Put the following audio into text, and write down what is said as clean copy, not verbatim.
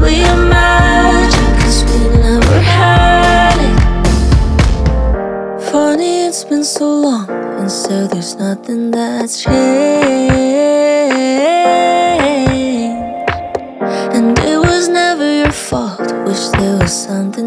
we imagine, 'cause we never had it. Funny, it's been so long, and still there's nothing that's changed. And it was never your fault, wish there was something